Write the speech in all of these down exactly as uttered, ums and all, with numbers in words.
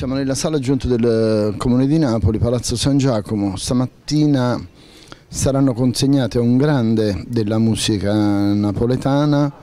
Siamo nella sala aggiunta del Comune di Napoli, Palazzo San Giacomo. Stamattina saranno consegnate a un grande della musica napoletana,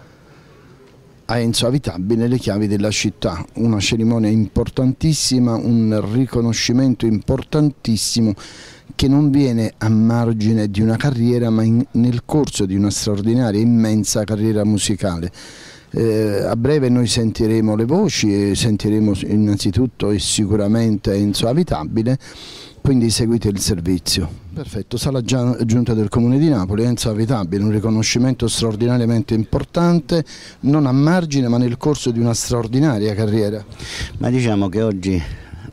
a Enzo Avitabile, le chiavi della città. Una cerimonia importantissima, un riconoscimento importantissimo che non viene a margine di una carriera, ma in, nel corso di una straordinaria, immensa carriera musicale. Eh, a breve noi sentiremo le voci e sentiremo innanzitutto e sicuramente Enzo Avitabile, quindi seguite il servizio. Perfetto, sala giunta del Comune di Napoli, Enzo Avitabile, un riconoscimento straordinariamente importante, non a margine ma nel corso di una straordinaria carriera. Ma diciamo che oggi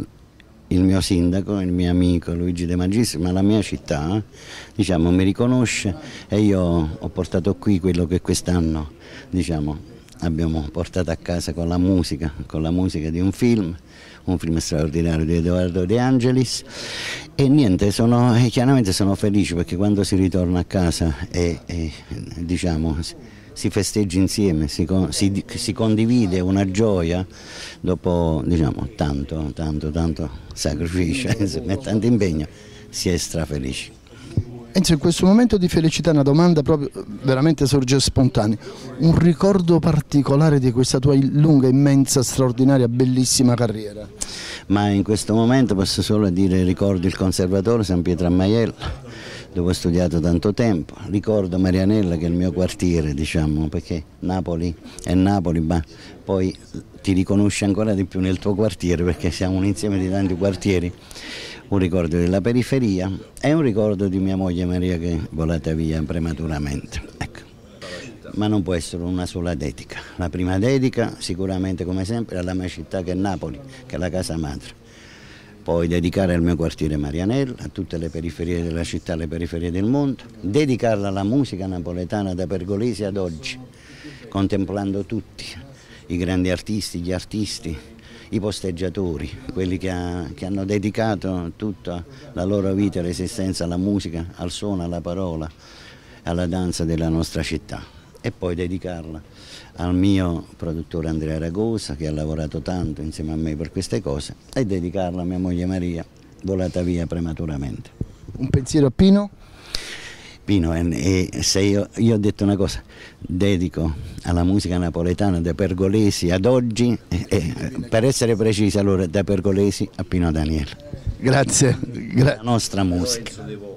il mio sindaco, il mio amico Luigi De Magistris, ma la mia città, diciamo, mi riconosce, e io ho portato qui quello che quest'anno, diciamo, abbiamo portato a casa con la musica, con la musica di un film, un film straordinario di Edoardo De Angelis, e niente, sono, e chiaramente sono felice perché quando si ritorna a casa e, e diciamo, si festeggia insieme, si, si, si condivide una gioia dopo, diciamo, tanto, tanto, tanto sacrificio e tanto impegno, si è strafelici. Enzo, in questo momento di felicità una domanda proprio veramente sorge spontanea. Un ricordo particolare di questa tua lunga, immensa, straordinaria, bellissima carriera? Ma in questo momento posso solo dire ricordo il Conservatorio San Pietro a Maiella, dove ho studiato tanto tempo. Ricordo Marianella, che è il mio quartiere, diciamo, perché Napoli è Napoli, ma poi ti riconosci ancora di più nel tuo quartiere, perché siamo un insieme di tanti quartieri. Un ricordo della periferia e un ricordo di mia moglie Maria, che è volata via prematuramente. Ecco. Ma non può essere una sola dedica. La prima dedica sicuramente, come sempre, alla mia città, che è Napoli, che è la casa madre. Poi dedicare al mio quartiere Marianella, a tutte le periferie della città, alle periferie del mondo. Dedicarla alla musica napoletana da Pergolesi ad oggi, contemplando tutti, i grandi artisti, gli artisti, i posteggiatori, quelli che, ha, che hanno dedicato tutta la loro vita e l'esistenza alla musica, al suono, alla parola, alla danza della nostra città. E poi dedicarla al mio produttore Andrea Ragosa, che ha lavorato tanto insieme a me per queste cose, e dedicarla a mia moglie Maria, volata via prematuramente. Un pensiero a Pino? Pino, e se io, io ho detto una cosa, dedico alla musica napoletana da Pergolesi ad oggi, e, e, per essere precisi allora da Pergolesi a Pino Daniele. Grazie. La nostra musica.